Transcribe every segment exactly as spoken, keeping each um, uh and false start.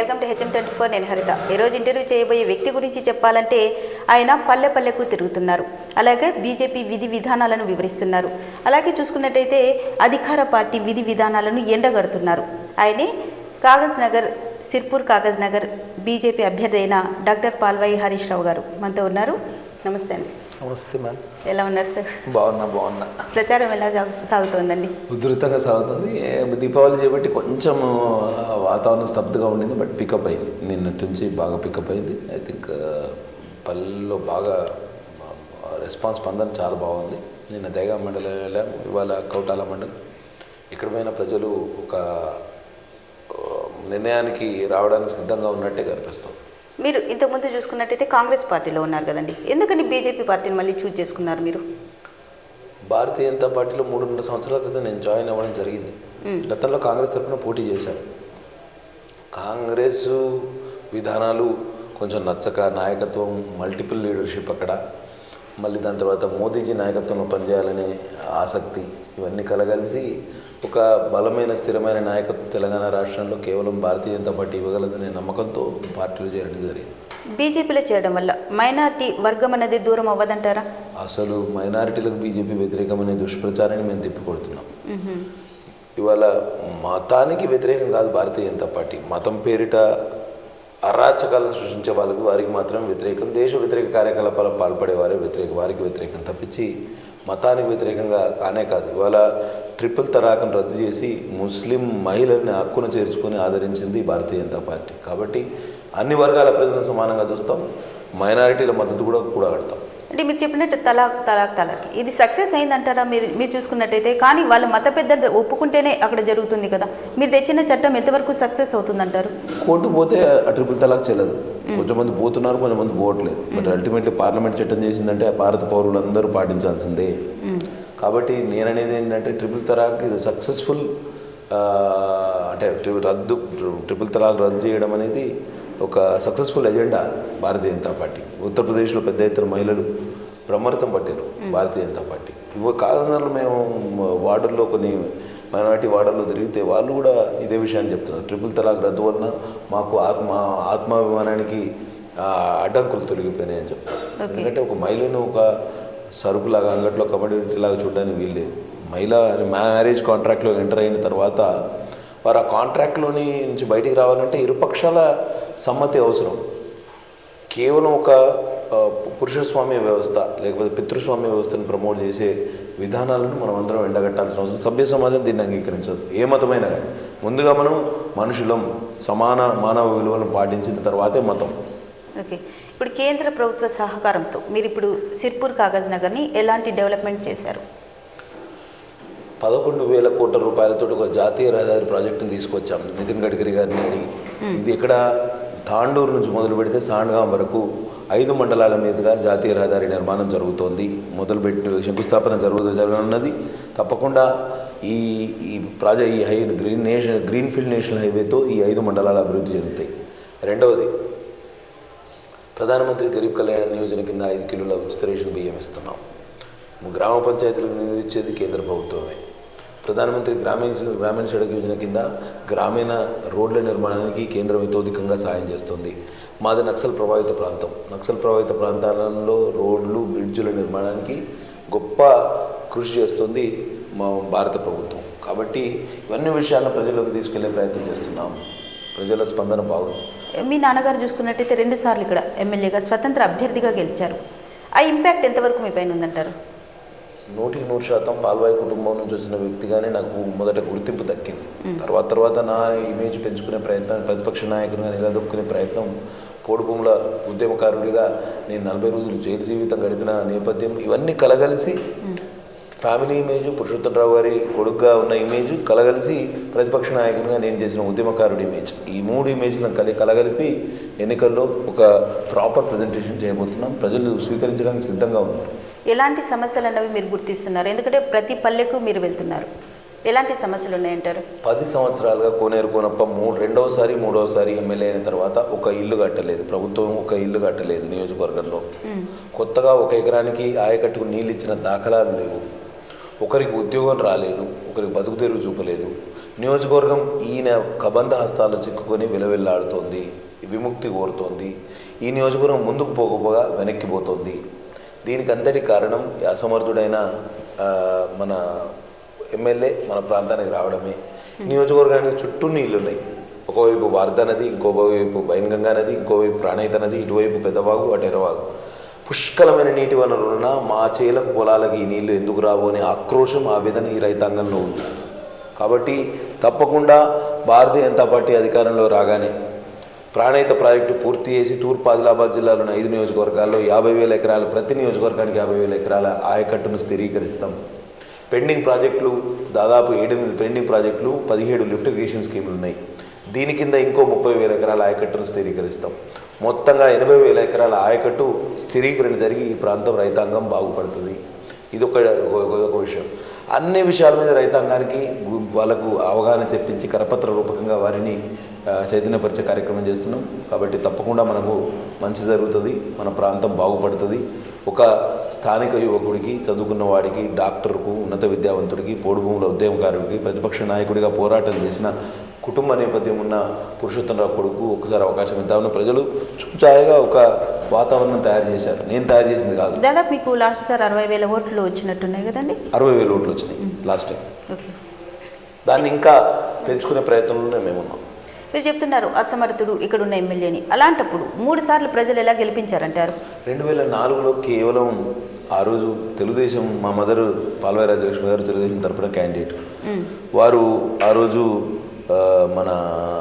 Welcome to HM twenty four. నేను హరిత. ఈరోజు interview చేయబోయే వ్యక్తి గురించి చెప్పాలంటే ఆయన పల్లె పల్లెకు తిరుగుతున్నారు. అలాగే బీజేపీ విధి విధానాలను వివరిస్తున్నారు. అలాగే చూసుకున్నట్టయితే అధికార పార్టీ విధి విధానాలను ఎండగడుతున్నారు. ఆయనే Kagaznagar Sirpur Kagaznagar BJP అభ్యర్థి అయిన డాక్టర్ పాల్వాయి హరీష్ రావు గారు మనతో ఉన్నారు. నమస్తే అండి. నమస్తే మ్యామ్. ఎలా ఉన్నారు సార్? బాగున్నా బాగున్నా ప్రచారం ఎలా సాగుతోందండి? ఉధృతంగా సాగుతుంది. దీపావళి చేయబట్టి కొంచెం వాతావరణం స్తబ్దుగా ఉండింది, బట్ పికప్ అయింది. నిన్నటి నుంచి బాగా పికప్ అయింది. ఐ థింక్ పల్లెల్లో బాగా రెస్పాన్స్ స్పందన చాలా బాగుంది. నిన్న దైగా మండలి వెళ్ళాము, ఇవాళ కౌటాల మండలి. ఇక్కడ పోయిన ప్రజలు ఒక నిర్ణయానికి రావడానికి సిద్ధంగా ఉన్నట్టే కనిపిస్తుంది. మీరు ఇంతకుముందు చూసుకున్నట్టయితే కాంగ్రెస్ పార్టీలో ఉన్నారు కదండి, ఎందుకని బీజేపీ పార్టీని మళ్ళీ చూజ్ చేసుకున్నారు మీరు? భారతీయ జనతా పార్టీలో మూడున్నర సంవత్సరాల క్రితం నేను జాయిన్ అవ్వడం జరిగింది. గతంలో కాంగ్రెస్ తరఫున పోటీ చేశాను. కాంగ్రెస్ విధానాలు కొంచెం నచ్చక, నాయకత్వం మల్టిపుల్ లీడర్షిప్ అక్కడ, మళ్ళీ దాని తర్వాత మోదీజీ నాయకత్వంలో పనిచేయాలనే ఆసక్తి, ఇవన్నీ కలగలిసి ఒక బలమైన స్థిరమైన నాయకత్వం తెలంగాణ రాష్ట్రంలో కేవలం భారతీయ జనతా పార్టీ ఇవ్వగలదనే నమ్మకంతో పార్టీలో చేరడం జరిగింది. బీజేపీలో చేయడం వల్ల మైనార్టీ వర్గం అనేది దూరం అవ్వదంటారా? అసలు మైనారిటీలకు బీజేపీ వ్యతిరేకమనే దుష్ప్రచారాన్ని మేము తిప్పికొడుతున్నాం. ఇవాళ మతానికి వ్యతిరేకం కాదు భారతీయ జనతా పార్టీ. మతం పేరిట అరాచకాలను సృష్టించే వాళ్ళకి వారికి మాత్రం వ్యతిరేకం. దేశ వ్యతిరేక కార్యకలాపాలకు పాల్పడే వారే వ్యతిరేకం, వారికి వ్యతిరేకం తప్పించి మతానికి వ్యతిరేకంగా కానే కాదు. ఇవాళ ట్రిపుల్ తలాక్ను రద్దు చేసి ముస్లిం మహిళల్ని హక్కున చేర్చుకొని ఆదరించింది భారతీయ జనతా పార్టీ. కాబట్టి అన్ని వర్గాల ప్రజలను సమానంగా చూస్తాం, మైనారిటీల మద్దతు కూడా కూడగడతాం. అంటే మీరు చెప్పినట్టు తలాక్ తలాక్ తలాక్ ఇది సక్సెస్ అయిందంటారా? మీరు మీరు చూసుకున్నట్టయితే కానీ వాళ్ళ మత పెద్ద ఒప్పుకుంటేనే అక్కడ జరుగుతుంది కదా. మీరు తెచ్చిన చట్టం ఎంతవరకు సక్సెస్ అవుతుందంటారు? కోర్టు పోతే ఆ ట్రిపుల్ తలాక్ చెల్లదు. కొంతమంది పోతున్నారు, కొంతమంది పోవట్లేదు. బట్ అల్టిమేట్లీ పార్లమెంట్ చట్టం చేసిందంటే ఆ భారత పౌరులందరూ పాటించాల్సిందే. కాబట్టి నేననేది ఏంటంటే ట్రిపుల్ తలాక్ ఇది సక్సెస్ఫుల్, అంటే రద్దు ట్రిపుల్ తలాక్ రద్దు చేయడం అనేది ఒక successful agenda Bharatiya Janata party. ఉత్తరప్రదేశ్లో పెద్ద ఎత్తున మహిళలు బ్రహ్మరథం పట్టారు భారతీయ జనతా పార్టీ. ఇవ్వ కాగజనగర్లో మేము వార్డుల్లో కొన్ని మైనారిటీ వార్డుల్లో తిరిగితే వాళ్ళు కూడా ఇదే విషయాన్ని చెప్తున్నారు. ట్రిపుల్ తలాక్ రద్దు వలన మాకు ఆత్మ ఆత్మాభిమానానికి అడ్డంకులు తొలగిపోయినాయి అని చెప్తారు. ఎందుకంటే ఒక మహిళను ఒక సరుకులాగా, అంగట్లో కమోడిటీ లాగా చూడడానికి వీల్లేదు. మహిళ మ్యారేజ్ కాంట్రాక్ట్లో ఎంటర్ అయిన తర్వాత వారు ఆ కాంట్రాక్ట్లోని నుంచి బయటికి రావాలంటే ఇరుపక్షాల సమ్మతి అవసరం. కేవలం ఒక పురుషస్వామ్య వ్యవస్థ లేకపోతే పితృస్వామ్య వ్యవస్థను ప్రమోట్ చేసే విధానాలను మనం అందరం ఎండగట్టాల్సిన అవసరం. సభ్య సమాజం దీన్ని అంగీకరించదు, ఏ మతమైనా కానీ. ముందుగా మనం మనుషులం, సమాన మానవ విలువలను పాటించిన తర్వాతే మతం. ఓకే, ఇప్పుడు కేంద్ర ప్రభుత్వ సహకారంతో మీరు ఇప్పుడు సిర్పూర్ కాగజ్ నగర్ని ఎలాంటి డెవలప్మెంట్ చేశారు? పదకొండు వేల కోట్ల రూపాయలతో ఒక జాతీయ రహదారి ప్రాజెక్టును తీసుకొచ్చాం నితిన్ గడ్కరీ గారిని అడిగి. ఇది ఇక్కడ తాండూరు నుంచి మొదలు పెడితే సాండ్గాం వరకు ఐదు మండలాల మీదుగా జాతీయ రహదారి నిర్మాణం జరుగుతోంది. మొదలుపెట్టి శంకుస్థాపన జరుగు జరగనున్నది. తప్పకుండా ఈ ఈ ప్రాజెక్ట్ ఈ high green nation green field national హైవేతో ఈ ఐదు మండలాలు అభివృద్ధి చెందుతాయి. రెండవది, ప్రధానమంత్రి గరీబ్ కళ్యాణ్ యోజన కింద ఐదు కిలోల ఉచిత రేషన్ బియ్యం ఇస్తున్నాం. గ్రామ పంచాయతీలకు నిధులు ఇచ్చేది కేంద్ర ప్రభుత్వమే. ప్రధానమంత్రి గ్రామీణ గ్రామీణ సడక్ యోజన కింద గ్రామీణ రోడ్ల నిర్మాణానికి కేంద్రం ఇతోధికంగా సాయం చేస్తుంది. మాది నక్సల్ ప్రభావిత ప్రాంతం. నక్సల్ ప్రభావిత ప్రాంతాలలో రోడ్లు, బ్రిడ్జుల నిర్మాణానికి గొప్ప కృషి చేస్తుంది మా భారత ప్రభుత్వం. కాబట్టి ఇవన్నీ విషయాలను ప్రజల్లోకి తీసుకెళ్లే ప్రయత్నం చేస్తున్నాం. ప్రజల స్పందన బాగుంది. మీ నాన్నగారు చూసుకున్నట్టయితే రెండు సార్లు ఇక్కడ ఎమ్మెల్యేగా స్వతంత్ర అభ్యర్థిగా గెలిచారు. ఆ ఇంపాక్ట్ ఎంతవరకు మీ పైన ఉందంటారు? నూటికి నూరు శాతం పాల్వాయి కుటుంబం నుంచి వచ్చిన వ్యక్తిగానే నాకు మొదట గుర్తింపు దక్కింది. తర్వాత తర్వాత నా ఇమేజ్ పెంచుకునే ప్రయత్నం, ప్రతిపక్ష నాయకునిగా నిలదొక్కునే ప్రయత్నం, పోడుభూముల ఉద్యమకారుడిగా నేను నలభై రోజులు జైలు జీవితం గడిపిన నేపథ్యం, ఇవన్నీ కలగలిసి ఫ్యామిలీ ఇమేజ్, పురుషోత్తమరావు గారి కొడుకుగా ఉన్న ఇమేజ్ కలగలిసి ప్రతిపక్ష నాయకునిగా నేను చేసిన ఉద్యమకారుడి ఇమేజ్, ఈ మూడు ఇమేజ్లను కలి కలగలిపి ఎన్నికల్లో ఒక ప్రాపర్ ప్రజెంటేషన్ చేయబోతున్నాం. ప్రజలు స్వీకరించడానికి సిద్ధంగా ఉన్నారు. ఎలాంటి సమస్యలు అన్నవి మీరు గుర్తిస్తున్నారు? ఎందుకంటే ప్రతి పల్లెకు మీరు వెళ్తున్నారు, ఎలాంటి సమస్యలు ఉన్నాయంటారు? పది సంవత్సరాలుగా కోనేరు కోనప్ప మూడు రెండవసారి మూడవసారి ఎమ్మెల్యే అయిన తర్వాత ఒక ఇల్లు కట్టలేదు, ప్రభుత్వం ఒక ఇల్లు కట్టలేదు నియోజకవర్గంలో. కొత్తగా ఒక ఎకరానికి ఆయకట్టుకు నీళ్ళు ఇచ్చిన దాఖలాలు లేవు. ఒకరికి ఉద్యోగం రాలేదు, ఒకరికి బతుకు తెరువు చూపలేదు. నియోజకవర్గం ఈయన కబంధ హస్తాలు చిక్కుకొని విలవిల్లాడుతోంది, విముక్తి కోరుతోంది. ఈ నియోజకవర్గం ముందుకు పోకపోగా వెనక్కిపోతుంది. దీనికి అంతటి కారణం అసమర్థుడైన మన ఎమ్మెల్యే మన ప్రాంతానికి రావడమే. నియోజకవర్గానికి చుట్టూ నీళ్ళు ఉన్నాయి. ఒకవైపు వార్ధ నది, ఇంకోవైపు వైన్గంగా నది, ఇంకోవైపు ప్రాణహిత నది, ఇటువైపు పెద్దవాగు, అటు ఎర్రవాగు. పుష్కలమైన నీటి వనరులున్న మా చేలకు పొలాలకు ఈ నీళ్లు ఎందుకు రావు అనే ఆక్రోశం, ఆవేదన ఈ రైతాంగంలో ఉంది. కాబట్టి తప్పకుండా భారతీయ జనతా పార్టీ అధికారంలో రాగానే ప్రాణహిత ప్రాజెక్టు పూర్తి చేసి తూర్పు ఆదిలాబాద్ జిల్లాలోని ఐదు నియోజకవర్గాల్లో యాభై వేల ఎకరాలు, ప్రతి నియోజకవర్గానికి యాభై వేల ఎకరాల ఆయకట్టును స్థిరీకరిస్తాం. పెండింగ్ ప్రాజెక్టులు దాదాపు ఏడెనిమిది పెండింగ్ ప్రాజెక్టులు, పదిహేడు లిఫ్ట్ ఇరిగేషన్ స్కీములు ఉన్నాయి. దీని కింద ఇంకో ముప్పై వేల ఎకరాల ఆయకట్టును స్థిరీకరిస్తాం. మొత్తంగా ఎనభై వేల ఎకరాల ఆయకట్టు స్థిరీకరణ జరిగి ఈ ప్రాంతం రైతాంగం బాగుపడుతుంది. ఇదొక ఒక విషయం. అన్ని విషయాల మీద రైతాంగానికి వాళ్ళకు అవగాహన చెప్పించి కరపత్ర రూపకంగా వారిని చైతన్యపరిచే కార్యక్రమం చేస్తున్నాం. కాబట్టి తప్పకుండా మనకు మంచి జరుగుతుంది, మన ప్రాంతం బాగుపడుతుంది. ఒక స్థానిక యువకుడికి, చదువుకున్న వాడికి, డాక్టర్కు, ఉన్నత విద్యావంతుడికి, పోడు భూముల ఉద్యమకారుడికి, ప్రతిపక్ష నాయకుడిగా పోరాటం చేసిన కుటుంబ నేపథ్యం ఉన్న పురుషోత్తమరావు కొడుకు ఒకసారి అవకాశం ఇద్దామని ప్రజలు చూచాయగా ఒక వాతావరణం తయారు చేశారు. నేను తయారు చేసింది కాదు. దాదాపు మీకు లాస్ట్ సార్ అరవై వేల ఓట్లు వచ్చినట్టున్నాయి కదండి? అరవై వేల ఓట్లు వచ్చినాయి లాస్ట్ టైం. దాన్ని ఇంకా పెంచుకునే ప్రయత్నంలోనే మేమున్నాం. మీరు చెప్తున్నారు అసమర్థుడు ఇక్కడ ఉన్న ఎమ్మెల్యేని. అలాంటప్పుడు మూడు సార్లు ప్రజలు ఎలా గెలిపించారంటారు? రెండు వేల నాలుగులో కేవలం ఆ రోజు తెలుగుదేశం, మా మదరు పాల్వాయి రాజలక్ష్మి గారు తెలుగుదేశం తరపున క్యాండిడేట్. వారు ఆ రోజు మన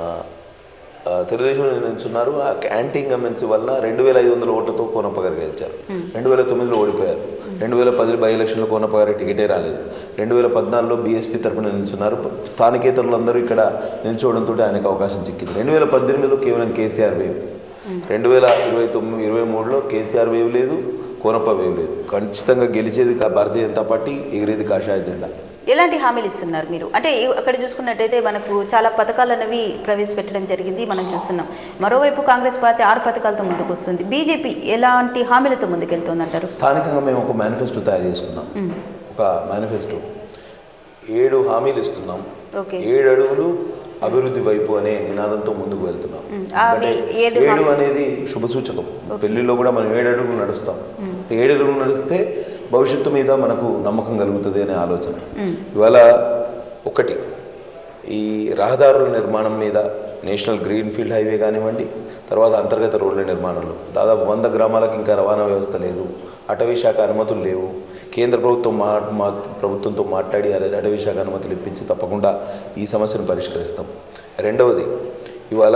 తెలుగుదేశం నిల్చున్నారు. ఆ యాంటీ ఇన్కంబెన్సీ వల్ల రెండు వేల ఐదు వందల ఓట్లతో కోనప్ప గారు గెలిచారు. రెండు వేల తొమ్మిదిలో ఓడిపోయారు. రెండు వేల పది బై ఎలక్షన్లో కోనప్ప గారి టికెటే రాలేదు. రెండు వేల పద్నాలుగులో బీఎస్పీ తరఫున నిల్చున్నారు. స్థానికేతరులందరూ ఇక్కడ నిల్చోవడంతో ఆయనకు అవకాశం చిక్కింది. రెండు వేల పద్దెనిమిదిలో కేవలం కేసీఆర్ వేవ్, రెండు వేల ఇరవై తొమ్మిది ఇరవై మూడులో కేసీఆర్ వేవ్ లేదు, కోనప్ప వేవ్ లేదు. ఖచ్చితంగా గెలిచేది భారతీయ జనతా పార్టీ, ఎగిరేది కాషాయ జెండా. ఎలాంటి హామీలు ఇస్తున్నారు మీరు? అంటే అక్కడ చూసుకున్నట్టయితే మనకు చాలా పథకాలు అనేవి ప్రవేశపెట్టడం జరిగింది, మనం చూస్తున్నాం. మరోవైపు కాంగ్రెస్ పార్టీ ఆరు పథకాలతో ముందుకు వస్తుంది. బీజేపీ ఎలాంటి హామీలతో ముందుకెళ్తుంది అంటారు? స్థానికంగా మేము ఒక మేనిఫెస్టో తయారు చేసుకున్నాం. ఒక మేనిఫెస్టో ఏడు హామీలు ఇస్తున్నాం. ఏడు అడుగులు అభివృద్ధి వైపు అనే నినాదంతో ముందుకు వెళ్తున్నాం. ఏడు అనేది శుభ సూచకం. పెళ్లిలో కూడా మనం ఏడు అడుగులు నడుస్తాం. ఏడు అడుగులు నడిస్తే భవిష్యత్తు మీద మనకు నమ్మకం కలుగుతుంది అనే ఆలోచన. ఇవాళ ఒకటి, ఈ రహదారుల నిర్మాణం మీద నేషనల్ గ్రీన్ ఫీల్డ్ హైవే కానివ్వండి, తర్వాత అంతర్గత రోడ్ల నిర్మాణంలో దాదాపు వంద గ్రామాలకు ఇంకా రవాణా వ్యవస్థ లేదు, అటవీ శాఖ అనుమతులు లేవు. కేంద్ర ప్రభుత్వం మా మా ప్రభుత్వంతో మాట్లాడి అటవీ శాఖ అనుమతులు ఇప్పించి తప్పకుండా ఈ సమస్యను పరిష్కరిస్తాం. రెండవది, ఇవాళ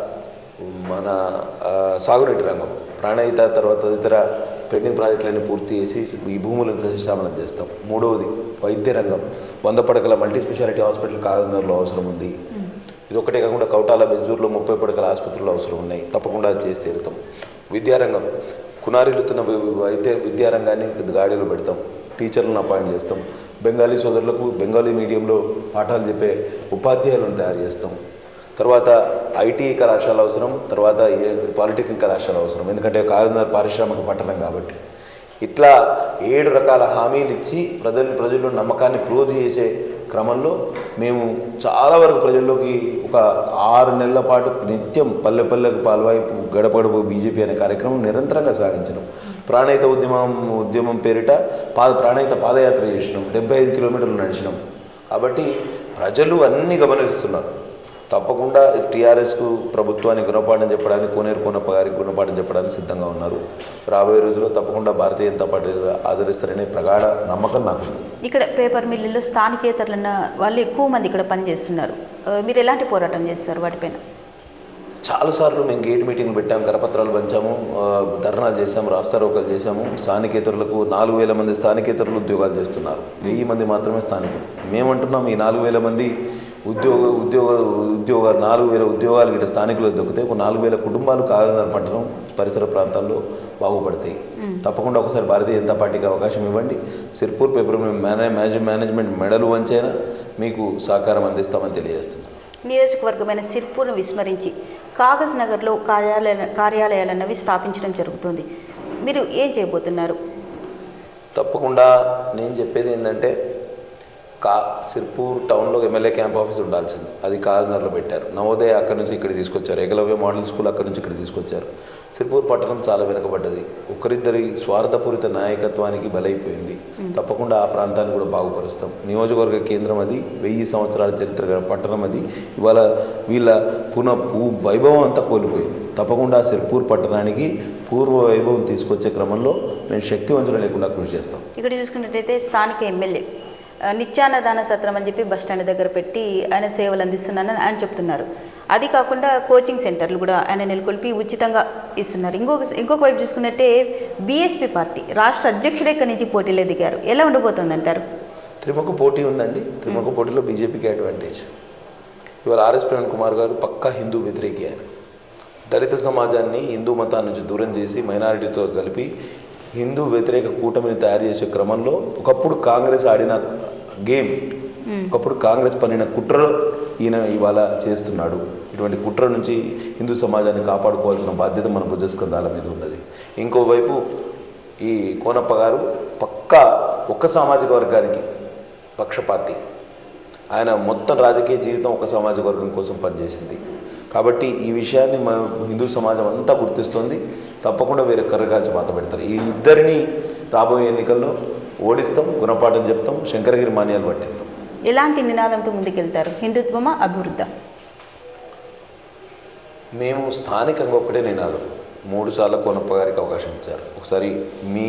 మన సాగునీటి రంగం, ప్రాణహిత తర్వాత తదితర పెండింగ్ ప్రాజెక్టులన్నీ పూర్తి చేసి ఈ భూములను సస్యశ్యామలం చేస్తాం. మూడవది, వైద్య రంగం, వంద పడకల మల్టీ స్పెషాలిటీ హాస్పిటల్ కాగజ్నగర్లో అవసరం ఉంది. ఇది ఒకటే కాకుండా కౌటాల, బెంజూరులో ముప్పై పడకల ఆసుపత్రులు అవసరం ఉన్నాయి. తప్పకుండా చేసి తీరుతాం. విద్యారంగం, కునారిల్లుతున్న వైద్య విద్యారంగాన్ని గాడిలో పెడతాం. టీచర్లను అపాయింట్ చేస్తాం. బెంగాలీ సోదరులకు బెంగాలీ మీడియంలో పాఠాలు చెప్పే ఉపాధ్యాయులను తయారు చేస్తాం. తర్వాత ఐటీ కళాశాల అవసరం, తర్వాత పాలిటెక్నిక్ కళాశాల అవసరం, ఎందుకంటే కాగజ్నగర్ పారిశ్రామిక పట్టణం కాబట్టి. ఇట్లా ఏడు రకాల హామీలు ఇచ్చి ప్రజలు ప్రజల్లో నమ్మకాన్ని ప్రూవ్ చేసే క్రమంలో మేము చాలా వరకు ప్రజల్లోకి ఒక ఆరు నెలల పాటు నిత్యం పల్లె పల్లెకు పాల్వాయి గడపడపు బీజేపీ అనే కార్యక్రమం నిరంతరంగా సాగించడం. ప్రాణహిత ఉద్యమం ఉద్యమం పేరిట పాద ప్రాణహిత పాదయాత్ర చేసినాం. డెబ్బై ఐదు కిలోమీటర్లు నడిచినాం. కాబట్టి ప్రజలు అన్నీ గమనిస్తున్నారు. తప్పకుండా టీఆర్ఎస్కు ప్రభుత్వానికి గుణపాఠం చెప్పడానికి, కోనేరు కోనప్ప గారికి గుణపాఠం చెప్పడానికి సిద్ధంగా ఉన్నారు. రాబోయే రోజుల్లో తప్పకుండా భారతీయ జనతా పార్టీ ఆదరిస్తారనే ప్రగాఢ నమ్మకం నాకు ఉంది. ఇక్కడ పేపర్ మిల్లుల్లో స్థానికేతరులన్న వాళ్ళు ఎక్కువ మంది ఇక్కడ పనిచేస్తున్నారు. మీరు ఎలాంటి పోరాటం చేస్తారు వాటిపైన? చాలాసార్లు మేము గేట్ మీటింగ్ పెట్టాము, కరపత్రాలు పంచాము, ధర్నాలు చేశాము, రాస్తారోకలు చేశాము. స్థానికేతరులకు నాలుగు వేల మంది స్థానికేతరులు ఉద్యోగాలు చేస్తున్నారు. వెయ్యి మంది మాత్రమే స్థానికులు. మేమంటున్నాం ఈ నాలుగు వేల మంది ఉద్యోగ ఉద్యోగ ఉద్యోగ నాలుగు వేల ఉద్యోగాలు ఇక్కడ స్థానికులు దొరికితే ఒక నాలుగు వేల కుటుంబాలు కాగజ్నగర్ పట్టణం పరిసర ప్రాంతాల్లో బాగుపడతాయి. తప్పకుండా ఒకసారి భారతీయ జనతా పార్టీకి అవకాశం ఇవ్వండి. సిర్పూర్ పేపర్ మేనేజ్ మేనేజ్మెంట్ మెడలు వంచైనా మీకు సహకారం అందిస్తామని తెలియజేస్తున్నాం. నియోజకవర్గమైన సిర్పూర్ను విస్మరించి కాగజ్నగర్లో కార్యాలయ కార్యాలయాలన్నవి స్థాపించడం జరుగుతుంది. మీరు ఏం చేయబోతున్నారు? తప్పకుండా నేను చెప్పేది ఏంటంటే, కా సిర్పూర్ టౌన్లో ఎమ్మెల్యే క్యాంప్ ఆఫీస్ ఉండాల్సింది, అది కాకినాడలో పెట్టారు. నవోదయ అక్కడి నుంచి ఇక్కడ తీసుకొచ్చారు, ఏకలవ్య మోడల్ స్కూల్ అక్కడి నుంచి ఇక్కడ తీసుకొచ్చారు. సిర్పూర్ పట్టణం చాలా వెనుకబడ్డది, ఒకరిద్దరి స్వార్థపూరిత నాయకత్వానికి బలైపోయింది. తప్పకుండా ఆ ప్రాంతాన్ని కూడా బాగుపరుస్తాం. నియోజకవర్గ కేంద్రం అది, వెయ్యి సంవత్సరాల చరిత్ర గల పట్టణం అది. ఇవాళ వీళ్ళ పునః పూ వైభవం అంతా కోల్పోయింది. తప్పకుండా సిర్పూర్ పట్టణానికి పూర్వ వైభవం తీసుకొచ్చే క్రమంలో మేము శక్తి వంచన లేకుండా కృషి చేస్తాం. ఇక్కడ చూసుకున్నట్టయితే స్థానిక ఎమ్మెల్యే నిత్యాన్నదాన సత్రం అని చెప్పి బస్టాండ్ దగ్గర పెట్టి ఆయన సేవలు అందిస్తున్నానని ఆయన చెప్తున్నారు. అది కాకుండా కోచింగ్ సెంటర్లు కూడా ఆయన నెలకొల్పి ఉచితంగా ఇస్తున్నారు. ఇంకొక ఇంకొక వైపు చూసుకున్నట్టే బీఎస్పీ పార్టీ రాష్ట్ర అధ్యక్షుడే ఇక్కడి నుంచి పోటీలో దిగారు. ఎలా ఉండబోతుంది అంటారు? త్రిముఖ పోటీ ఉందండి. త్రిముఖ పోటీలో బీజేపీకి అడ్వాంటేజ్. ఇవాళ ఆర్ఎస్ ప్రవీణ్ కుమార్ గారు పక్కా హిందూ వ్యతిరేకి. ఆయన దళిత సమాజాన్ని హిందూ మతాన్ని నుంచి దూరం చేసి మైనారిటీతో కలిపి హిందూ వ్యతిరేక కూటమిని తయారు చేసే క్రమంలో ఒకప్పుడు కాంగ్రెస్ ఆడిన గేమ్, ఒకప్పుడు కాంగ్రెస్ పన్నిన కుట్ర ఈయన ఇవాళ చేస్తున్నాడు. ఇటువంటి కుట్ర నుంచి హిందూ సమాజాన్ని కాపాడుకోవాల్సిన బాధ్యత మన భుజస్కంధాల మీద ఉన్నది. ఇంకోవైపు ఈ కోనప్ప గారు పక్కా ఒక్క సామాజిక వర్గానికి పక్షపాతి. ఆయన మొత్తం రాజకీయ జీవితం ఒక సామాజిక వర్గం కోసం పనిచేసింది. కాబట్టి ఈ విషయాన్ని మా హిందూ సమాజం అంతా గుర్తిస్తుంది. తప్పకుండా వేరే కర్రగాల్చి మాత పెడతారు. ఈ ఇద్దరిని రాబోయే ఎన్నికల్లో ఓడిస్తాం, గుణపాఠం చెప్తాం, శంకరగిరి మాన్యాలు పట్టిస్తాం. ఎలాంటి నినాదంతో ముందుకెళ్తారు? హిందుత్వమా, అభివృద్ధి? మేము స్థానికంగా ఒకటే నినాదం. మూడు సార్లు కోనప్ప గారికి అవకాశం ఇచ్చారు. ఒకసారి మీ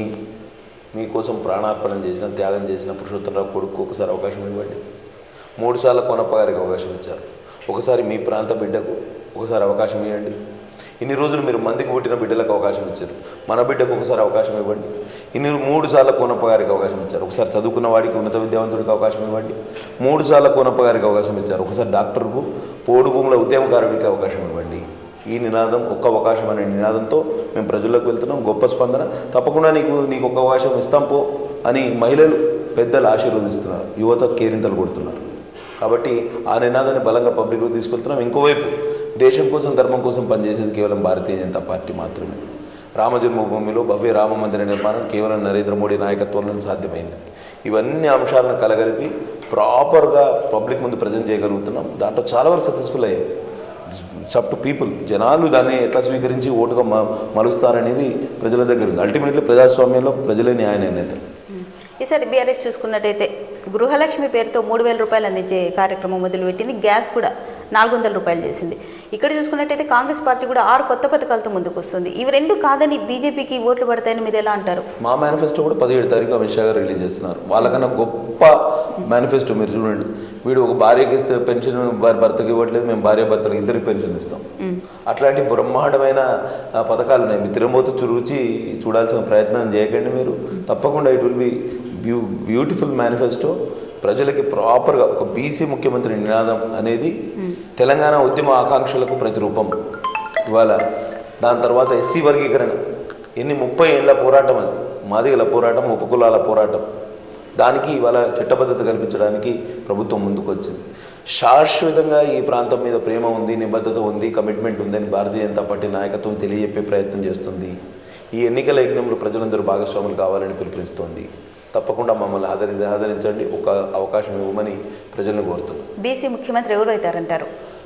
మీకోసం ప్రాణార్పణం చేసిన, త్యాగం చేసిన పురుషోత్తమరావు కొడుకు ఒకసారి అవకాశం ఇవ్వండి. మూడు సార్లు కోనప్ప గారికి అవకాశం ఇచ్చారు. ఒకసారి మీ ప్రాంత బిడ్డకు ఒకసారి అవకాశం ఇవ్వండి. ఇన్ని రోజులు మీరు మందికి పుట్టిన బిడ్డలకు అవకాశం ఇచ్చారు, మన బిడ్డకు ఒకసారి అవకాశం ఇవ్వండి. ఇన్ని మూడు సార్లు కోనప్ప గారికి అవకాశం ఇచ్చారు. ఒకసారి చదువుకున్న వాడికి, ఉన్నత విద్యావంతుడికి అవకాశం ఇవ్వండి. మూడు సార్లు కోనప్ప గారికి అవకాశం ఇచ్చారు. ఒకసారి డాక్టర్కు, పోడు భూముల ఉద్యమకారుడికి అవకాశం ఇవ్వండి. ఈ నినాదం, ఒక్క అవకాశం అనే నినాదంతో మేము ప్రజల్లోకి వెళ్తున్నాం. గొప్ప స్పందన. తప్పకుండా నీకు నీకు ఒక అవకాశం ఇస్తాం పో అని మహిళలు, పెద్దలు ఆశీర్వదిస్తున్నారు, యువత కేరింతలు కొడుతున్నారు. కాబట్టి ఆ నినాదాన్ని బలంగా పబ్లిక్లో తీసుకెళ్తున్నాం. ఇంకోవైపు దేశం కోసం, ధర్మం కోసం పనిచేసేది కేవలం భారతీయ జనతా పార్టీ మాత్రమే. రామజన్మభూమిలో భవ్య రామ మందిర నిర్మాణం కేవలం నరేంద్ర మోడీ నాయకత్వంలో సాధ్యమైంది. ఇవన్నీ అంశాలను కలగలిపి ప్రాపర్గా పబ్లిక్ ముందు ప్రజెంట్ చేయగలుగుతున్నాం. దాంట్లో చాలా వరకు సక్సెస్ఫుల్ అయ్యాయి. సబ్ టు పీపుల్, జనాలు దాన్ని ఎట్లా స్వీకరించి ఓటుగా మ మలుస్తారనేది ప్రజల దగ్గర ఉంది. అల్టిమేట్లీ ప్రజాస్వామ్యంలో ప్రజలే న్యాయ నిర్ణేతలు. ఈసారి బీఆర్ఎస్ చూసుకున్నట్టయితే గృహలక్ష్మి పేరుతో మూడు వేల రూపాయలు అందించే కార్యక్రమం మొదలుపెట్టింది. గ్యాస్ కూడా నాలుగు వందల రూపాయలు చేసింది. ఇక్కడ చూసుకున్నట్టయితే కాంగ్రెస్ పార్టీ కూడా ఆరు కొత్త పథకాలతో ముందుకు వస్తుంది. ఇవి రెండు కాదని బీజేపీకి ఓట్లు పడతాయని మీరు ఎలా అంటారు? మా మేనిఫెస్టో కూడా పదిహేడు తారీఖు అమిత్ షా గారు రిలీజ్ చేస్తున్నారు. వాళ్ళకన్నా గొప్ప మేనిఫెస్టో మీరు చూడండి. వీడు ఒక భార్యకి ఇస్తే పెన్షన్ భర్తకి ఇవ్వట్లేదు, మేము భార్య భర్తలకు ఇద్దరికి పెన్షన్ ఇస్తాం. అట్లాంటి బ్రహ్మాండమైన పథకాలు ఉన్నాయి. మీ తిరుమతి రుచి చూడాల్సిన ప్రయత్నం చేయకండి మీరు. తప్పకుండా it will be beau beautiful manifesto. ప్రజలకి ప్రాపర్గా ఒక బీసీ ముఖ్యమంత్రి నినాదం అనేది తెలంగాణ ఉద్యమ ఆకాంక్షలకు ప్రతిరూపం. ఇవాళ దాని తర్వాత ఎస్సీ వర్గీకరణ ఎన్ని ముప్పై ఏళ్ళ పోరాటం, అది మాదిగల పోరాటం, ఉపకులాల పోరాటం. దానికి ఇవాళ చట్టబద్ధత కల్పించడానికి ప్రభుత్వం ముందుకు వచ్చింది. శాశ్వతంగా ఈ ప్రాంతం మీద ప్రేమ ఉంది, నిబద్ధత ఉంది, కమిట్మెంట్ ఉందని భారతీయ జనతా పార్టీ నాయకత్వం తెలియజెప్పే ప్రయత్నం చేస్తుంది. ఈ ఎన్నికల యజ్ఞంలో ప్రజలందరూ భాగస్వాములు కావాలని పిలుపునిస్తోంది. తప్పకుండా మమ్మల్ని ఆదరి ఆదరించండి, ఒక అవకాశం ఇవ్వమని ప్రజలను కోరుతున్నాం. బీసీ ముఖ్యమంత్రి ఎవరు అవుతారంటారు?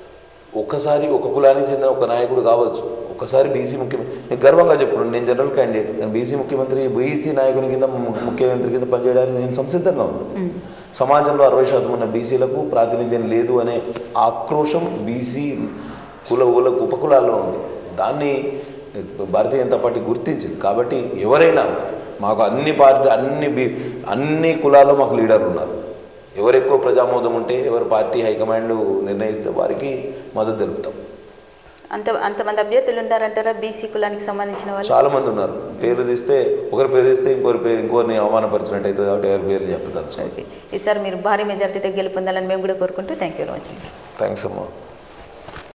ఒక్కసారి ఒక కులానికి చెందిన ఒక నాయకుడు కావచ్చు, ఒకసారి బీసీ ముఖ్యమంత్రి. నేను గర్వంగా చెప్పుకున్నాను, నేను జనరల్ క్యాండిడేట్, కానీ బీసీ ముఖ్యమంత్రి, బీసీ నాయకుని కింద ముఖ్యమంత్రి కింద పనిచేయడానికి నేను సంసిద్ధంగా ఉన్నాను. సమాజంలో అరవై శాతం ఉన్న బీసీలకు ప్రాతినిధ్యం లేదు అనే ఆక్రోశం బీసీ కుల ఉపకులాల్లో ఉంది. దాన్ని భారతీయ జనతా పార్టీ గుర్తించింది. కాబట్టి ఎవరైనా మాకు అన్ని పార్టీ అన్ని బీ అన్ని కులాల్లో మాకు లీడర్లు ఉన్నారు. ఎవరు ఎక్కువ ప్రజామోదం ఉంటే, ఎవరు పార్టీ హైకమాండ్ నిర్ణయిస్తే వారికి మద్దతు తెలుపుతాం. అంత అంతమంది అభ్యర్థులు ఉన్నారంటారా బీసీ కులానికి సంబంధించిన వాళ్ళు? చాలా మంది ఉన్నారు. పేర్లు తీస్తే ఒకరి పేరు తీస్తే ఇంకొకరి పేరు ఇంకొకరిని అవమానపరిచినట్టు అవుతుంది. కాబట్టి ఎవరి పేర్లు చెప్తాను. ఓకే, ఈసారి మీరు భారీ మెజారిటీతో గెలుపొందాలని మేము కూడా కోరుకుంటూ thank you very much. Thanks అమ్మా.